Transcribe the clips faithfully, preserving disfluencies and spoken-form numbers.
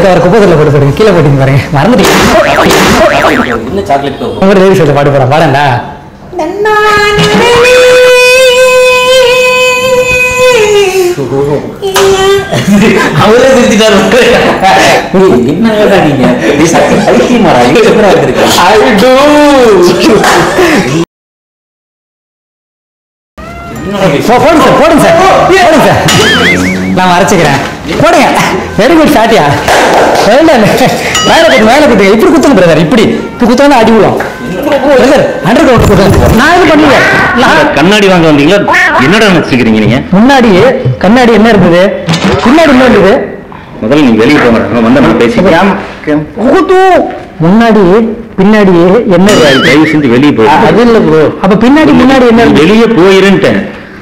Cover குப்பத்தில் போட்டு போடுங்க, கீழே போட்டு பாருங்க. மறந்துட்டீங்க. என்ன சாக்லேட் உங்க லேடி சொல்ல பாட்டு போறேன், பாடண்டா. அவரே திருத்திட்டாரு. என்னடா நீங்க பைத்தியமாடா? போடுங்க சார், போடுங்க சார், போடுங்க சார், நான் அரைச்சிக்கிறேன். போடுங்க. வெரி குட் சாட்டியா. மேல குத்து, மேல குத்து. இப்படி குத்துங்க பிரதர், இப்படி குத்தோன்னா அடி விழும். கண்ணாடி வாங்க வந்தீங்களா? என்னடா நினைச்சுக்கிறீங்க நீங்க? முன்னாடி கண்ணாடி என்ன இருந்தது, பின்னாடி என்ன இருந்தது? முதல்ல நீங்க வெளியே போங்க, வந்த பேசிக்கலாம். முன்னாடி பின்னாடி என்ன? தயவு செஞ்சு வெளியே போய். அது இல்ல ப்ரோ, அப்ப பின்னாடி முன்னாடி என்ன? வெளியே போயிருந்தேன்.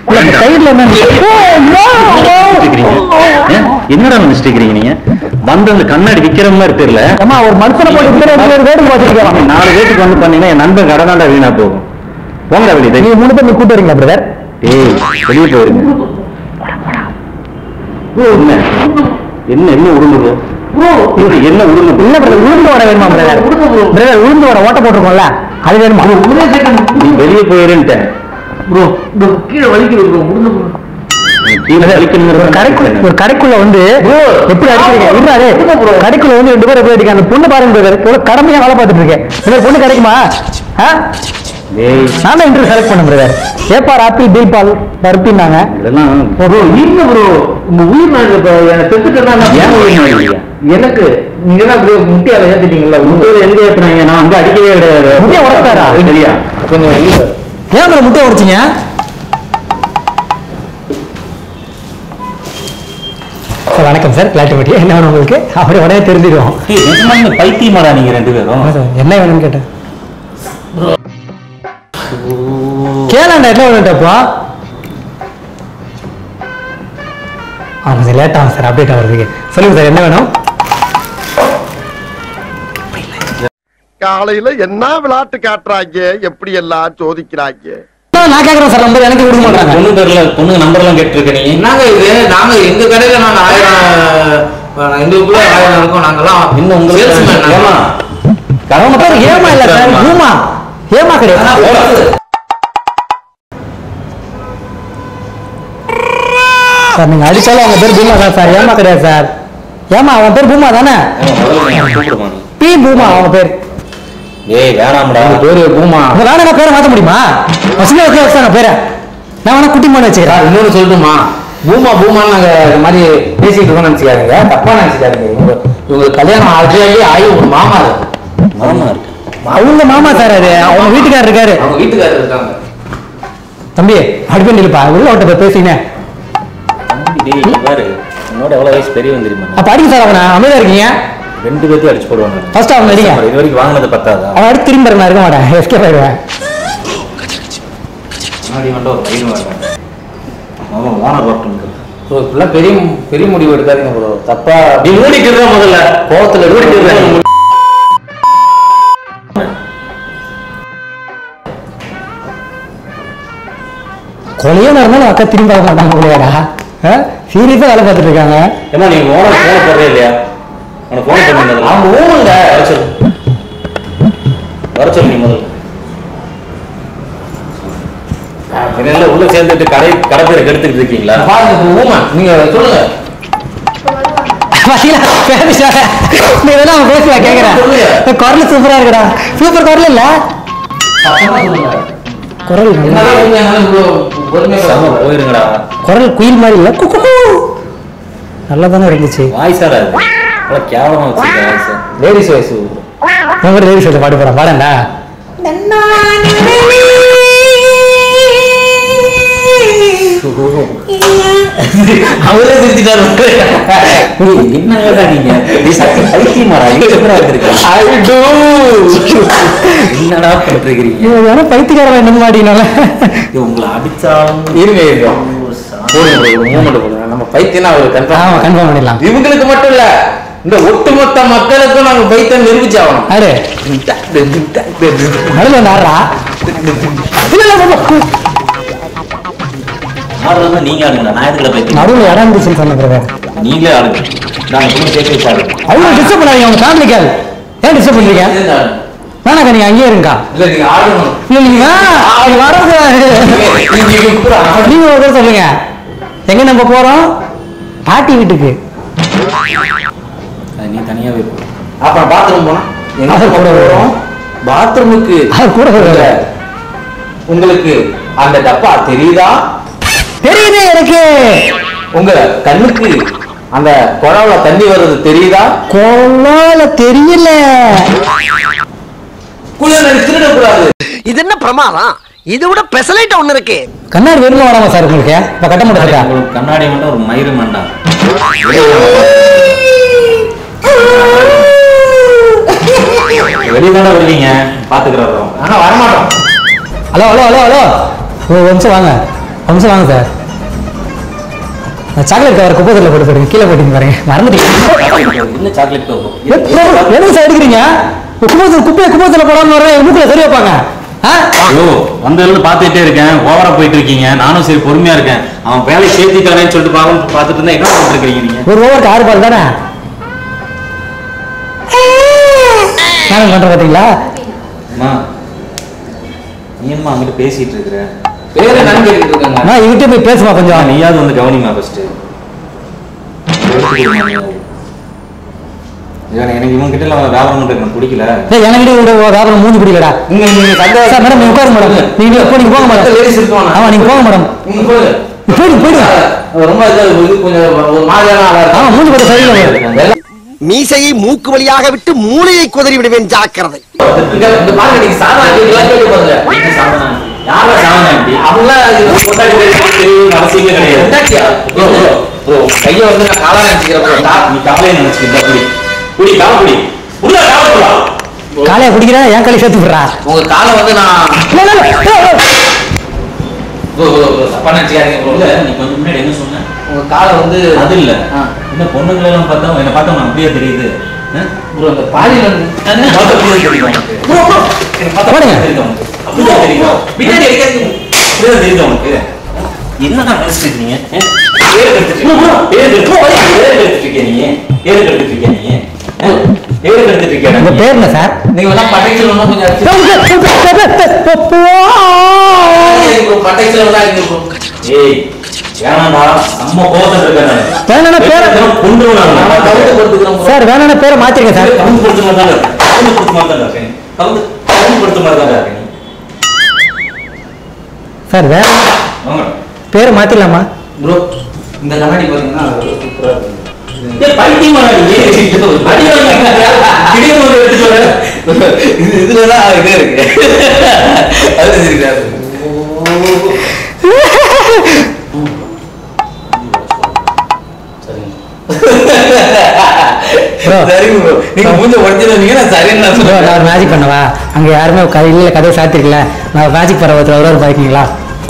என்னடா நினைச்சுக்கிறீங்க நீங்க? வந்து அந்த கண்ணாடி விக்கிற மாதிரி தெரியல. ஆமா, ஒரு மனுஷனை போட்டு நாலு பேருக்கு வந்து பண்ணீங்கன்னா என் நண்பன் கடனாண்டா வீணா போகும். போங்க வெளியே. நீங்க மூணு பேர் கூட்டு வரீங்களா பிரதர்? ஏய், வெளியே போயிருங்க. என்ன என்ன என்ன உருண்டுது? என்ன உருண்டு? இல்ல பிரதர், உளுந்து வடை வேணுமா பிரதர்? பிரதர் உளுந்து வடை ஓட்ட போட்டிருக்கோம்ல, அது வேணுமா? நீ வெளியே போயிருன்ட்டேன் ப்ரோ. கீழே வலிக்குது ப்ரோ. முடிஞ்சு ஒரு கடைக்குள்ள வந்து எப்படி அடிக்கிறீங்க? கடைக்குள்ள வந்து ரெண்டு பேரும் போய் அடிக்க. அந்த பொண்ணு பாருங்க, கடமையா வேலை பார்த்துட்டு இருக்கேன். பொண்ணு கிடைக்குமா? நானும் இன்டர்வியூ செலக்ட் பண்ண பிரதர். ஏப்பார் ஆப்பிள் பீல் பால் பருப்பின்னாங்க. உங்க உயிர் எனக்கு நீங்க தான் முட்டியால ஏத்திட்டீங்களா? முட்டையில எங்க ஏத்துறாங்க? நான் அங்க அடிக்கவே கிடையாது. முட்டையை உடச்சாரா? சரியா? கொஞ்சம் ஏன் முட்டையை உடைச்சிங்க? வணக்கம் சார், கிளாட்டிபட்டி. என்ன வேணும் உங்களுக்கு? அப்படி உடனே தெரிஞ்சிடும். பைத்தியமாடா நீங்க ரெண்டு பேரும்? என்ன வேணும்னு கேட்டேன். கேளாண்டா என்ன வேணும்ட்டப்பா? ஆ கொஞ்சம் லேட் ஆகும் சார் அப்டேட் ஆகிறதுக்கு. சொல்லுங்க சார், என்ன வேணும்? காலையில என்ன விளையாட்டு காட்டுறாங்க, எப்படி எல்லாம் சோதிக்கிறாங்க. நான் கேக்குறேன் சார், நம்பர் எனக்கு கொடுக்க மாட்டாங்க. பொண்ணு தெரியல, பொண்ணு நம்பர் எல்லாம் கேட்டுருக்க நீங்க. என்னங்க இது? நாங்க எங்க கடையில நாங்க ஆயிரம் எங்களுக்குள்ள ஆயிரம் இருக்கோம். நாங்கெல்லாம் இன்னும் உங்க ஏமா அவங்க பேர் ஏமா இல்ல சார், பூமா. ஏமா கிடையாது சார். நீங்க அடிச்சாலும் அவங்க பேர் பூமா தான் சார், ஏமா கிடையாது சார். ஏமா அவன் பேர் பூமா தானே? பி பூமா அவங்க பேர். ஏய் வேணாம்டா, பேரு பூமா. வேணா நான் பேரை மாத்த முடியுமா? சின்ன வயசுல பேரை நான் வேணா குட்டி மான்னு வச்சுக்கிறேன். இன்னொன்னு சொல்லட்டுமா? பூமா பூமான்னு நாங்க இந்த மாதிரி பேசிட்டு இருக்கோம்னு நினைச்சுக்காருங்க, தப்பா நினைச்சுக்காருங்க. இவங்க இவங்க கல்யாணம் ஆல்ரெடி ஆகி ஒரு மாமா இருக்கு. மாமா இருக்கு? அவங்க மாமா சார், அது அவங்க வீட்டுக்காரர் இருக்காரு. அவங்க வீட்டுக்காரர் இருக்காங்க. தம்பி அடிப்பேன் இல்லப்பா, உள்ள ஓட்ட பேசினேன். பாரு என்னோட எவ்வளவு வயசு பெரியவன் தெரியுமா? அப்ப அடிக்க சார். அவனை அமைதியா இருக்கீங்க. ரெண்டு பேர்த்தையும் அடிச்சு போடுவாங்க. ஃபர்ஸ்ட் அவன் அடிங்க. இது வரைக்கும் வாங்கினது பத்தாதா? அவன் அடிச்சு திரும்ப நான் இருக்க மாட்டேன், எஸ்கேப் ஆயிடுவேன். முன்னாடி வந்து ஒரு பையன் வருவாங்க. அவன் ஓனர் வரட்டும். ஸோ இப்பெல்லாம் பெரிய பெரிய முடிவு எடுக்காதீங்க ப்ரோ. தப்பா நீ மூடிக்கிறதா முதல்ல கோவத்துல மூடிக்கிறதா. கொலையே நடந்தாலும் அக்கா திரும்ப வர மாட்டாங்க இல்லையாடா? சீரியஸா வேலை பார்த்துட்டு இருக்காங்க. ஏமா நீங்க ஓனர் போன போடுறே இல்லையா? உனக்கு போன் பண்ணி அவங்க ஊருங்க வர சொல்லு. வர சொல்லு நீ முதல்ல. என்ன உள்ள சேர்ந்துட்டு கடை கடை பேரை கெடுத்துட்டு இருக்கீங்களா? பாருங்க நீங்க சொல்லுங்க. நீ வேணா அவன் பேசுவா கேக்குறேன். குரல் சூப்பரா இருக்குடா. சூப்பர் குரல் இல்ல குரல் போயிருங்கடா. குரல் குயில் மாதிரி இல்ல, நல்லா தானே இருந்துச்சு. வாய்ஸாடா கேவலமா வச்சிருக்க. Ladies voice. உங்க லேடிஸ் வாய்ஸ் பாட்டு போறேன், பாடண்டா. அவரே திருத்திட்டாரு. என்னடா நீங்க பைத்தியமாடா? என்னடா பண்றீங்க? பைத்தியக்காரன் என்ன மாட்டீங்கனால உங்களை அடிச்சாலும் இருங்க இருங்க நம்ம பைத்தியம் கன்ஃபார்ம் கன்ஃபார்ம் பண்ணிடலாம். இவங்களுக்கு மட்டும் இல்ல, இந்த ஒட்டுமொத்த மக்களுக்கும் நாங்க பைத்தியம் நிரூபிச்சாகணும். அடே நடுவில் வந்து ஆடுறா. ஆடுறது நீங்க ஆடுங்க, நான் எதுக்குள்ள போய் நடுவில் இடம் இருந்துச்சுன்னு சொன்ன பிரதர். நீங்களே ஆடுங்க. நான் உங்களுக்கு சேர்த்து வச்சு ஆடுங்க. அவங்க டிஸ்டர்ப் பண்ணாதீங்க, அவங்க ஃபேமிலிக்கால் ஏன் டிஸ்டர்ப் பண்றீங்க? வேணாக்கா நீங்க அங்கேயே இருங்கக்கா. இல்ல நீங்க ஆடணும். இல்ல நீங்க அது வரது நீங்க ஒரு சொல்லுங்க. எங்க நம்ம போறோம்? பாட்டி வீட்டுக்கு. நீ தனியாவே போ. அப்புறம் பாத்ரூம் போனா எங்க கூட வரும்? பாத்ரூமுக்கு அவர் கூட வருவாரு. உங்களுக்கு அந்த டப்பா தெரியுதா? தெரியுது எனக்கு. உங்க கண்ணுக்கு அந்த குழாவுல தண்ணி வர்றது தெரியுதா? கொள்ளால தெரியல. திருடக்கூடாது. இது என்ன பிரமாதம்? இதை விட பெசலைட் ஒண்ணு இருக்கு. கண்ணாடி வேணுமா வேணாமா சார் உங்களுக்கு? இப்ப கட்ட மாட்டேன். உங்களுக்கு கண்ணாடி மட்டும் ஒரு மயிறு மண்டா. வெளியே தானே வருவீங்க, பாத்துக்கிறோம். ஆனா வரமாட்டோம். ஹலோ ஹலோ ஹலோ ஹலோ ஒரு நிமிஷம் வாங்க, ஒரு நிமிஷம் வாங்க சார். சாக்லேட் கவர் குப்பத்தில் போட்டு போடுங்க, கீழே போட்டீங்க பாருங்க, மறந்துட்டீங்க. என்ன சாக்லேட் கவர்? எதுக்கு சார் எடுக்கிறீங்க? குப்பத்தில் குப்பையை குப்பத்தில் போடாமல் வர மூக்கில் சரி வைப்பாங்க. ஐயோ, வந்ததுல பாத்துட்டே இருக்கேன், ஓவரா போயிட்டு இருக்கீங்க. நானும் சரி பொறுமையா இருக்கேன். அவன் வேலை சேர்த்திட்டானேன்னு சொல்லிட்டு பாக்க பாத்துட்டு இருந்தா என்ன பண்ணிட்டு இருக்கீங்க நீங்க? ஒரு ஓவருக்கு ஆறு பால் தானே நான் பண்ற பாத்தீங்களா? நீ என்னமா அங்கிட்டு பேசிட்டு இருக்கிற? பேர நான் கேட்டுட்டு இருக்காங்க. நான் இவர்கிட்ட போய் பேசுமா கொஞ்சம்? நீயாவது வந்து கவனிமா ஃபர்ஸ்ட். எனக்கு இவங்க கிட்ட எல்லாம் வேலை பண்றது எனக்கு பிடிக்கல. எனக்கு வேலை மூஞ்சி பிடிக்கலடா. நீங்க நீங்க சார் மேடம் நீங்க உட்காருங்க மேடம். நீங்க எப்போ நீங்க போங்க மேடம். லேடிஸ் இருப்பாங்க. ஆமா நீங்க போங்க மேடம். நீங்க போங்க. போயிடு போயிடு. ரொம்ப இது கொஞ்சம் ஒரு மாதிரியான ஆளா இருக்கு. ஆமா மூஞ்சி போட்டு சரியில்லை. மீசையை மூக்கு வழியாக விட்டு மூளையை குதறி விடுவேன், ஜாக்கிரதை. இந்த பாருங்க, நீங்க சாதா கேட்கலாம் கேட்டு பாருங்க. என்ன சாதனா? யாரா சாதனா இப்படி? அவங்கள கொண்டாடி தெரியும் அவசியமே கிடையாது. கொண்டாட்டியா? ப்ரோ ப்ரோ ப்ரோ கையை வந்து நான் காலா நினைச்சுக்கிறேன் ப்ரோ. நீ காலையை நினைச்சுக்கிட்ட புடி. புடி கால புடி. உள்ள கால புடா. காலைய குடிக்கிறா, ஏன் காலை சேர்த்து விடுறா? உங்க காலை வந்து நான் இல்ல இல்ல ப்ரோ ப்ரோ ப்ரோ தப்பா நினைச்சுக்காதீங்க ப்ரோ. இல்ல நீ கொஞ்சம் முன்னாடி என்ன சொன்ன? உங்க காலை வந்து அது இல்ல. இந்த பொண்ணுங்களை எல்லாம் பார்த்தா என்ன பார்த்தா உனக்கு அப்படியே தெரியுது. ப்ரோ அந்த பாலில வந்து பார்த்தா அப்படியே தெரியும் உனக்கு. ப்ரோ ப்ரோ என்ன பார்த்தா போடுங்க. தெரியுது உனக்கு. அப்படியே தெரியும். பின்னாடி அடிக்காதீங்க. அப்படியே தெரியுது உனக்கு. என்னடா நினைச்சிட்டு இருக்கீங்க? பேர் எடுத்துட்டு இருக்கீங்க. பேர் எடுத்துட்டு பேர் எடுத்துட்டு இருக்கீங்க நீ. பேர் எடுத்துட்டு இருக்கீங்க நீ. பேர் எடுத்துட்டு இருக்கீங்க. உங்க பேர் என்ன சார்? நீங்க எல்லாம் பட்டைச்சல் ஒண்ணு கொஞ்சம் அடிச்சு பட்டைச்சல் எல்லாம் இருக்கு ப்ரோ. ஏய் வேணாம்டா, நம்ம கோவத்துல இருக்கேன் நானு. வேணான பேரை கொன்றுவேன் நம்ம நான். கவுத்து கொடுத்துக்கிறோம் ப்ரோ. சார் வேணான பேரை மாத்திருங்க சார். கவுந்து கொடுத்த மாதிரி தான் இருக்கேன். கவுந்து கொடுத்த மாதிரி தான் இருக்கேன். கவுந்து கவுந்து கொடுத்த மாதிரி தான் இருக்கேன். சார் வேற வாங்க. பேரை மாத்திரலாமா? ப்ரோ இந்த கண்ணாடி பாத்தீங்கன்னா சூப்பரா இருக்கு. ஏய் பைத்தியமா நீ? அடி வாங்க. திடீர்னு வந்து எடுத்து வர. இது இதுல தான் இது இருக்கு. அது தெரியாது. சரி ப்ரோ, நீங்க மூஞ்ச உடைச்சிருந்தீங்க நான் சரின்னு நான் ப்ரோ சொல்றேன். நான் ஒரு மேஜிக் பண்ணவா? அங்க யாருமே கையில கதவை சாத்திருக்கல. நான் மேஜிக் பண்ண ஒருத்தர் ஒரு பாய்க்கிங்களா?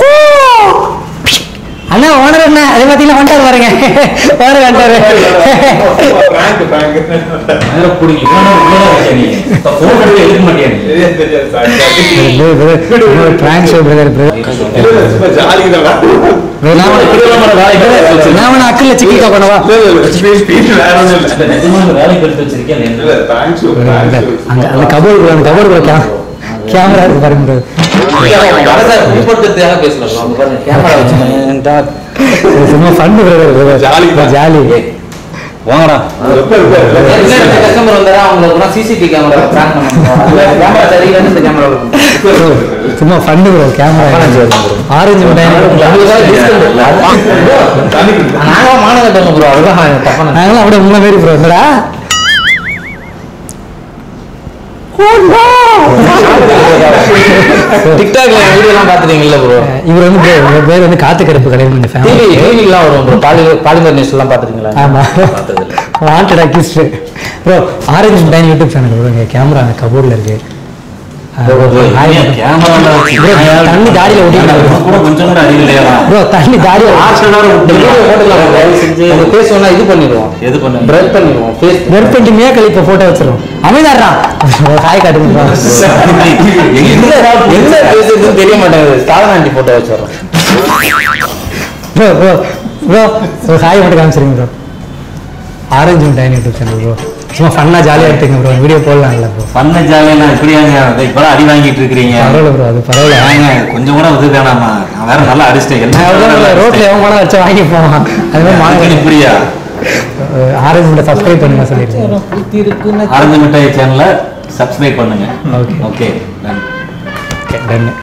அண்ணா ஓனர் என்ன அதே பார்த்தீங்கன்னா வந்துட்டாரு பாருங்க. ஓனர் வந்துட்டாரு. Prank prank. அதல புடி. இவனோ இவனோ வச்ச நீ. போன் எடுத்து எடுக்க மாட்டியா நீ? தெரியாது தெரியாது sir. Prank show brother brother. Jolly தான். நான் உன அக்கல்ல சிக்கிக்கா பண்ணவா? ஸ்பீட் வேற ஒண்ணும் இல்ல. நிஜமாக வேலைக்கு எடுத்து வச்சிருக்கேன் என்ன? இல்ல தேங்க்ஸ் யூ தேங்க்ஸ். அந்த அந்த கபோர்டு அந்த கபோர்டு கேமரா இருக்கு பாருங்க. வரத கூப்பிடுறதுக்காக பேசலாம். அவங்க பாருங்க கேமரா வச்சு சும்மா ஃபன் பிரதர். Jolly jolly. வாங்கடா. கஸ்டமர் வந்தாரா அவங்களுக்கு சிசிடிவி கேமரா பிராங்க் பண்ணுவாங்க. கேமரா சரியில்லைன்னு இந்த கேமரா சும்மா ஃபன் ப்ரோ. கேமரா ஆரஞ்சு மிட்டாய் நாங்க மாநகட்டோம் ப்ரோ. அதுதான் தப்பான நாங்களாம் அப்படியே உங்களை மாரி ப்ரோ. என்னடா டிக்டாக்ல வீடியோ எல்லாம் பாத்துட்டீங்கல்ல ப்ரோ? இவர் வந்து ப்ரோ இவர் பேர் வந்து காத்து கருப்பு கடையில் இந்த டிவி ஃபேமிலி. டிவிலாம் வரும் ப்ரோ. பாலி பாலிமர் நியூஸ் எல்லாம் பாத்துட்டீங்களா? ஆமா wanted accused bro. Orange Mittai YouTube channel bro. இங்கே கேமரா அந்த கபோர்டில் இருக்கு. கேமரால வச்சு தண்ணி தாடியில ஒட்டிக்கலாம் கூட கொஞ்சம் கூட அறிவில்லையா? ப்ரோ. தண்ணி தாடியில பேசுவோம்னா இது பண்ணிடுவோம். எது பண்ண? பிரெட் பண்ணிடுவோம். ஃபேஸ் வெறும் பெயிண்ட் மேக்கல் இப்போ போட்டோ வச்சிரும். அமைதாடுறா காய் காட்டுங்க. என்ன என்ன பேசுறதுன்னு தெரிய மாட்டேங்குது. சாதனாண்டி போட்டோ வச்சிடறோம். Bro bro bro bro hi மட்டும் காமிச்சிருங்க bro. Orange Mittai YouTube channel bro. சும்மா ஃபன்னா ஜாலியாக எடுத்துங்க ப்ரோ. Video போடலாம்ல bro. பண்ண ஜாலியா இப்படியாங்க இப்பெல்லாம் அடி வாங்கிட்டு இருக்கிறீங்க. பரவாயில்ல ப்ரோ, அது பரவாயில்ல. ஏங்க கொஞ்சம் கூட உதவி வேணாமா? நான் வேற நல்லா அடிச்சிட்டேன். நான் ரோட்ல எவன் போனா வச்சு வாங்கி போவான். அது மாதிரி வாங்க. இப்படியா ஆரஞ்சு மிட்டாய் சப்ஸ்கிரைப் பண்ணுங்க சொல்லியிருக்கேன். ஆரஞ்சு மிட்டாய் சேனலை சப்ஸ்கிரைப் பண்ணுங்க. Okay okay done okay ton.